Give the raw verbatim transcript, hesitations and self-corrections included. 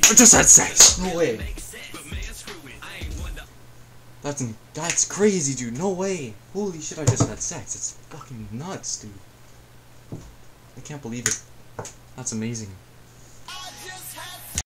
I just had sex! No way. That's that's crazy, dude. No way. Holy shit, I just had sex. It's fucking nuts, dude. I can't believe it. That's amazing.